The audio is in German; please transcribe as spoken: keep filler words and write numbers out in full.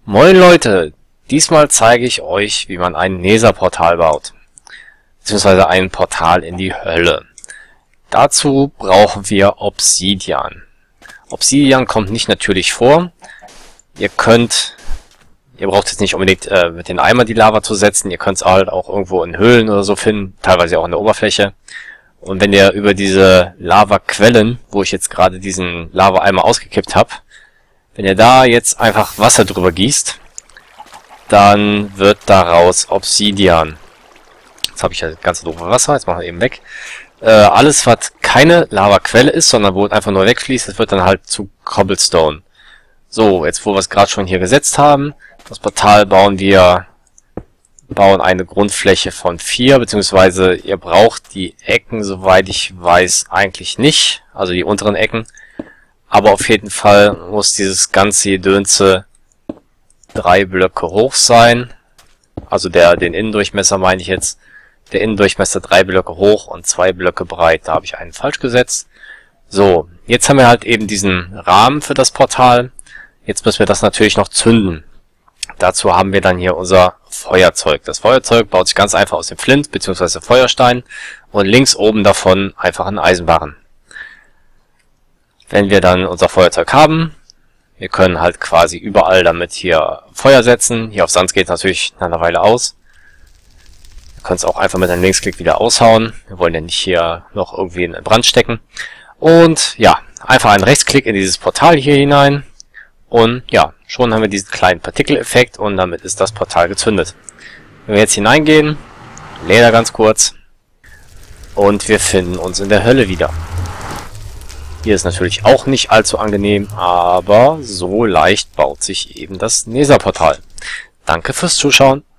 Moin Leute, diesmal zeige ich euch, wie man ein Nether-Portal baut, beziehungsweise ein Portal in die Hölle. Dazu brauchen wir Obsidian. Obsidian kommt nicht natürlich vor. Ihr könnt, ihr braucht jetzt nicht unbedingt äh, mit den Eimer die Lava zu setzen, ihr könnt es halt auch irgendwo in Höhlen oder so finden, teilweise auch in der Oberfläche. Und wenn ihr über diese Lavaquellen, wo ich jetzt gerade diesen Lava-Eimer ausgekippt habe, wenn ihr da jetzt einfach Wasser drüber gießt, dann wird daraus Obsidian. Jetzt habe ich ja das ganze doofe Wasser, jetzt machen wir eben weg. Äh, alles, was keine Lavaquelle ist, sondern wo es einfach nur wegfließt, das wird dann halt zu Cobblestone. So, jetzt wo wir es gerade schon hier gesetzt haben, das Portal bauen wir, bauen eine Grundfläche von vier, beziehungsweise ihr braucht die Ecken, soweit ich weiß, eigentlich nicht, also die unteren Ecken. Aber auf jeden Fall muss dieses ganze Gedönse drei Blöcke hoch sein. Also der den Innendurchmesser meine ich jetzt. Der Innendurchmesser drei Blöcke hoch und zwei Blöcke breit. Da habe ich einen falsch gesetzt. So, jetzt haben wir halt eben diesen Rahmen für das Portal. Jetzt müssen wir das natürlich noch zünden. Dazu haben wir dann hier unser Feuerzeug. Das Feuerzeug baut sich ganz einfach aus dem Flint bzw. Feuerstein und links oben davon einfach ein Eisenbarren. Wenn wir dann unser Feuerzeug haben, wir können halt quasi überall damit hier Feuer setzen. Hier auf Sand geht es natürlich nach einer Weile aus. Wir können es auch einfach mit einem Linksklick wieder aushauen. Wir wollen ja nicht hier noch irgendwie in Brand stecken. Und ja, einfach einen Rechtsklick in dieses Portal hier hinein. Und ja, schon haben wir diesen kleinen Partikeleffekt und damit ist das Portal gezündet. Wenn wir jetzt hineingehen, lädt er ganz kurz und wir finden uns in der Hölle wieder. Hier ist natürlich auch nicht allzu angenehm, aber so leicht baut sich eben das Nether-Portal. Danke fürs Zuschauen.